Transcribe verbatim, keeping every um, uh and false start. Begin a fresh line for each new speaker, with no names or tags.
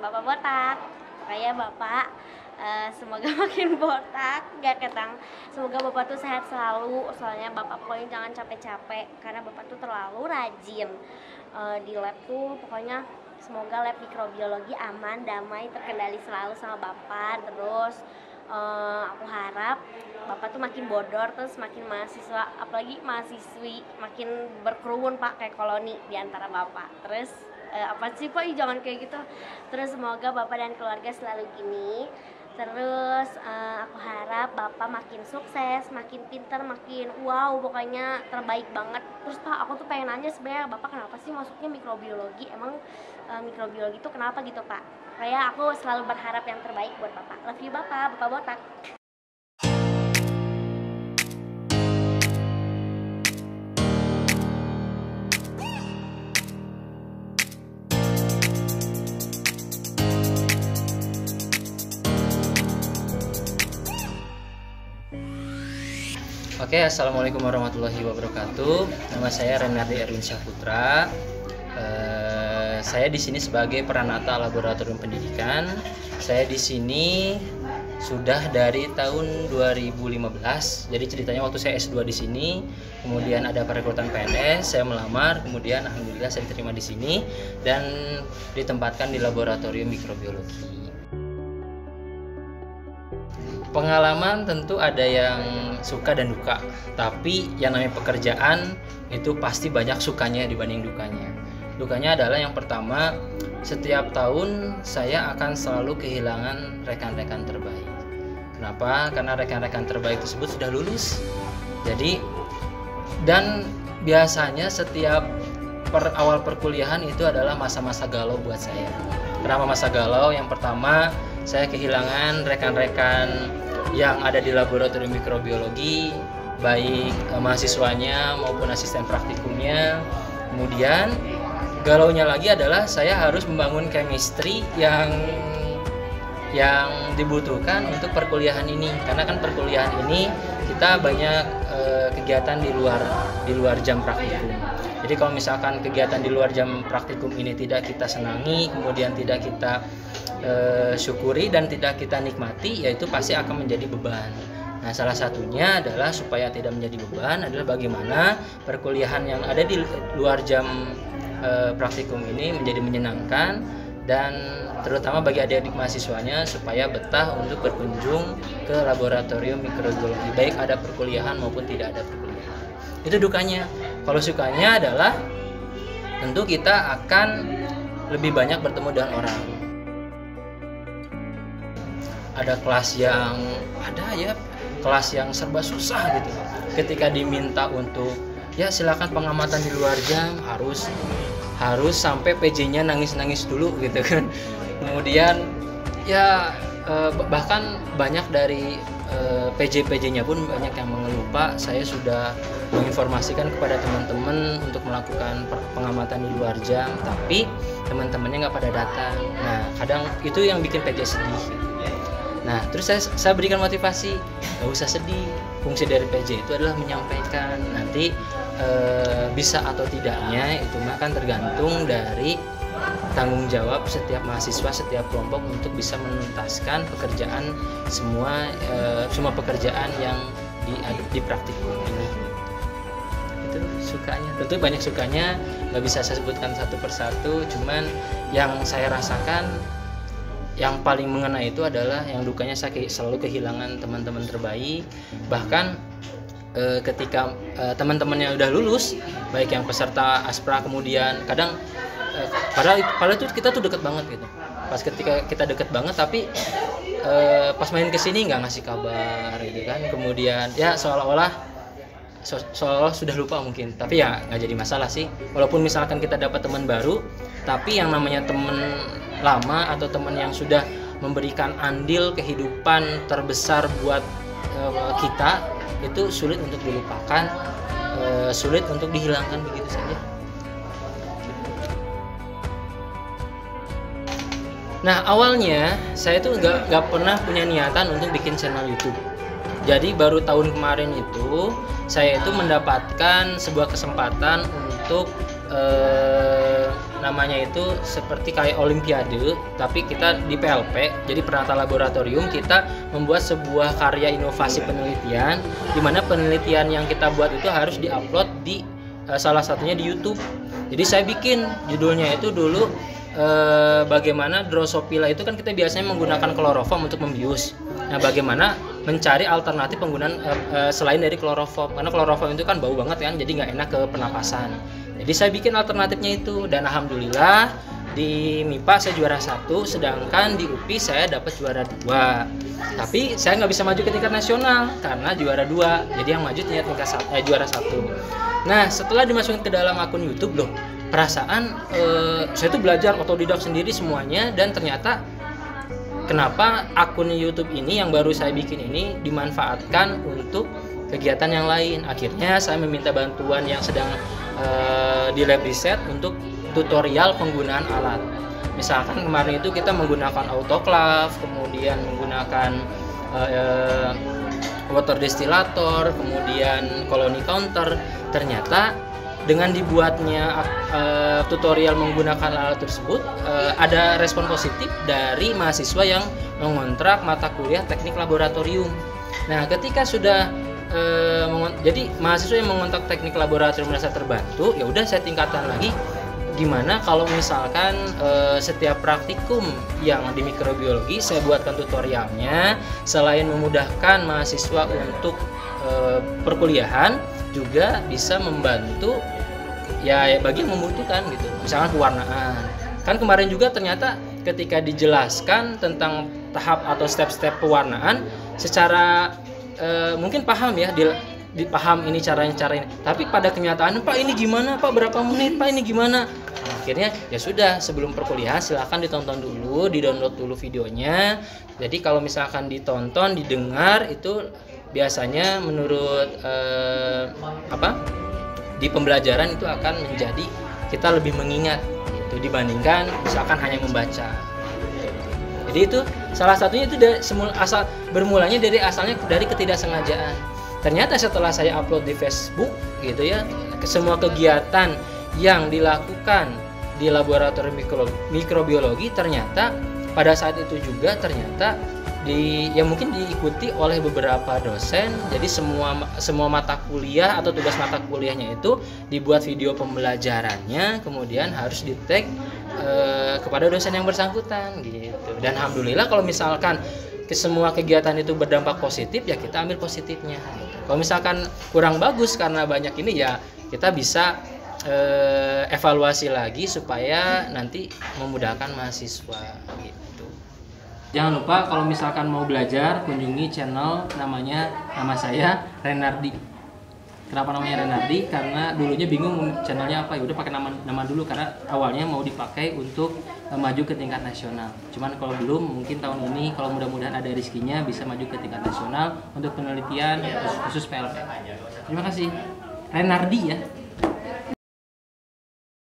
Bapak botak. Kayak Bapak uh, semoga makin botak, gak ketang. Semoga Bapak tuh sehat selalu. Soalnya Bapak pokoknya jangan capek-capek karena Bapak tuh terlalu rajin uh, di lab tuh. Pokoknya semoga lab mikrobiologi aman, damai, terkendali selalu sama Bapak. Terus uh, aku harap Bapak tuh makin bodor, terus makin mahasiswa, apalagi mahasiswi makin berkerumun Pak, kayak koloni di antara Bapak. Terus eh, apa sih Pak, Ih, jangan kayak gitu. Terus semoga Bapak dan keluarga selalu gini. Terus eh, aku harap Bapak makin sukses, makin pintar, makin wow, pokoknya terbaik banget. Terus Pak, aku tuh pengen nanya sebenarnya Bapak kenapa sih masuknya mikrobiologi? Emang eh, mikrobiologi itu kenapa gitu Pak? Kayak aku selalu berharap yang terbaik buat Bapak. Love you Bapak, Bapak botak.
Oke, assalamualaikum warahmatullahi wabarakatuh. Nama saya Renardi Erwin Syahputra. Eh, saya di sini sebagai Pranata Laboratorium Pendidikan. Saya di sini sudah dari tahun dua ribu lima belas. Jadi ceritanya waktu saya S dua di sini, kemudian ada perekrutan P N S, saya melamar, kemudian alhamdulillah saya diterima di sini dan ditempatkan di Laboratorium Mikrobiologi. Pengalaman tentu ada yang suka dan duka, tapi yang namanya pekerjaan itu pasti banyak sukanya dibanding dukanya. Dukanya adalah yang pertama, setiap tahun saya akan selalu kehilangan rekan-rekan terbaik. Kenapa? Karena rekan-rekan terbaik tersebut sudah lulus. Jadi, dan biasanya setiap per awal perkuliahan itu adalah masa-masa galau buat saya. Kenapa masa galau? Yang pertama, saya kehilangan rekan-rekan yang ada di laboratorium mikrobiologi, baik eh, mahasiswanya maupun asisten praktikumnya. Kemudian galaunya lagi adalah saya harus membangun chemistry yang yang dibutuhkan untuk perkuliahan ini, karena kan perkuliahan ini kita banyak eh, kegiatan di luar di luar jam praktikum. Jadi kalau misalkan kegiatan di luar jam praktikum ini tidak kita senangi, kemudian tidak kita eh, syukuri dan tidak kita nikmati, yaitu pasti akan menjadi beban. Nah, salah satunya adalah supaya tidak menjadi beban adalah bagaimana perkuliahan yang ada di luar jam eh, praktikum ini menjadi menyenangkan, dan terutama bagi adik-adik mahasiswanya supaya betah untuk berkunjung ke laboratorium mikrobiologi, baik ada perkuliahan maupun tidak ada perkuliahan. Itu dukanya. Kalau sukanya adalah tentu kita akan lebih banyak bertemu dengan orang. Ada kelas yang ada ya, kelas yang serba susah gitu. Ketika diminta untuk ya silakan pengamatan di luar jam, harus harus sampai P J-nya nangis-nangis dulu gitu kan. Kemudian ya eh, bahkan banyak dari eh, P J-P J-nya pun banyak yang mengeluh, Pak, saya sudah menginformasikan kepada teman-teman untuk melakukan pengamatan di luar jam, tapi teman-temannya nggak pada datang. Nah, kadang itu yang bikin P J sedih. Nah, terus saya, saya berikan motivasi, nggak usah sedih. Fungsi dari P J itu adalah menyampaikan. Nanti e, bisa atau tidaknya itu akan tergantung dari tanggung jawab setiap mahasiswa, setiap kelompok untuk bisa menuntaskan pekerjaan semua e, semua pekerjaan yang di, di praktikum ini. Itu sukanya. Tentu banyak sukanya, nggak bisa saya sebutkan satu persatu. Cuman yang saya rasakan, yang paling mengena itu adalah yang dukanya saya selalu kehilangan teman-teman terbaik. Bahkan e, ketika e, teman-temannya udah lulus, baik yang peserta aspra, kemudian kadang e, padahal padahal itu kita tuh deket banget gitu. Pas ketika kita deket banget, tapi e, pas main kesini nggak ngasih kabar gitu kan. Kemudian ya seolah-olah so, seolah-olah sudah lupa mungkin. Tapi ya nggak jadi masalah sih. Walaupun misalkan kita dapat teman baru, tapi yang namanya teman lama atau teman yang sudah memberikan andil kehidupan terbesar buat e, kita, itu sulit untuk dilupakan, e, sulit untuk dihilangkan begitu saja. Nah, awalnya saya tuh nggak nggak pernah punya niatan untuk bikin channel YouTube. Jadi baru tahun kemarin itu saya itu mendapatkan sebuah kesempatan untuk eh, namanya itu seperti kayak olimpiade, tapi kita di P L P, jadi Pranata Laboratorium, kita membuat sebuah karya inovasi penelitian, di mana penelitian yang kita buat itu harus diupload di uh, salah satunya di YouTube. Jadi saya bikin judulnya itu dulu uh, bagaimana Drosophila itu kan kita biasanya menggunakan kloroform untuk membius. Nah, bagaimana mencari alternatif penggunaan uh, uh, selain dari kloroform, karena kloroform itu kan bau banget kan, jadi nggak enak ke pernapasan. Jadi saya bikin alternatifnya itu, dan alhamdulillah di M I P A saya juara satu, sedangkan di U P I saya dapat juara dua. Tapi saya nggak bisa maju ke tingkat nasional karena juara dua, jadi yang maju tingkat tingkat eh, juara satu. Nah, setelah dimasukin ke dalam akun YouTube loh, perasaan eh, saya tuh belajar otodidak sendiri semuanya, dan ternyata kenapa akun YouTube ini yang baru saya bikin ini dimanfaatkan untuk kegiatan yang lain. Akhirnya saya meminta bantuan yang sedang uh, di lab riset untuk tutorial penggunaan alat. Misalkan kemarin itu kita menggunakan autoclave, kemudian menggunakan uh, water distillator, kemudian colony counter. Ternyata dengan dibuatnya uh, tutorial menggunakan alat tersebut, uh, ada respon positif dari mahasiswa yang mengontrak mata kuliah teknik laboratorium. Nah, ketika sudah uh, jadi mahasiswa yang mengontrak teknik laboratorium merasa terbantu, ya udah saya tingkatkan lagi. Gimana kalau misalkan uh, setiap praktikum yang di mikrobiologi saya buatkan tutorialnya, selain memudahkan mahasiswa untuk uh, perkuliahan, juga bisa membantu ya bagi yang membutuhkan gitu, misalkan pewarnaan. Kan kemarin juga ternyata ketika dijelaskan tentang tahap atau step-step pewarnaan secara e, mungkin paham ya, di, dipaham ini caranya cara ini, tapi pada kenyataan Pak ini gimana Pak, berapa menit Pak ini gimana. Nah, akhirnya ya sudah, sebelum perkuliahan silahkan ditonton dulu, di-download dulu videonya. Jadi kalau misalkan ditonton, didengar, itu biasanya menurut e, apa di pembelajaran itu akan menjadi kita lebih mengingat itu dibandingkan misalkan hanya membaca. Jadi itu salah satunya itu dari semula asal bermulanya dari asalnya dari ketidaksengajaan. Ternyata setelah saya upload di Facebook gitu ya, ke semua kegiatan yang dilakukan di laboratorium mikro, mikrobiologi, ternyata pada saat itu juga ternyata di yang mungkin diikuti oleh beberapa dosen. Jadi semua semua mata kuliah atau tugas mata kuliahnya itu dibuat video pembelajarannya, kemudian harus di-tag e, kepada dosen yang bersangkutan gitu. Dan alhamdulillah kalau misalkan ke semua kegiatan itu berdampak positif, ya kita ambil positifnya. Kalau misalkan kurang bagus karena banyak ini, ya kita bisa e, evaluasi lagi supaya nanti memudahkan mahasiswa gitu. Jangan lupa kalau misalkan mau belajar, kunjungi channel namanya, nama saya Renardi. Kenapa namanya Renardi? Karena dulunya bingung channelnya apa, ya udah pakai nama nama dulu karena awalnya mau dipakai untuk uh, maju ke tingkat nasional. Cuman kalau belum, mungkin tahun ini kalau mudah-mudahan ada rezekinya bisa maju ke tingkat nasional untuk penelitian khusus, khusus P L P. Terima kasih. Renardi ya.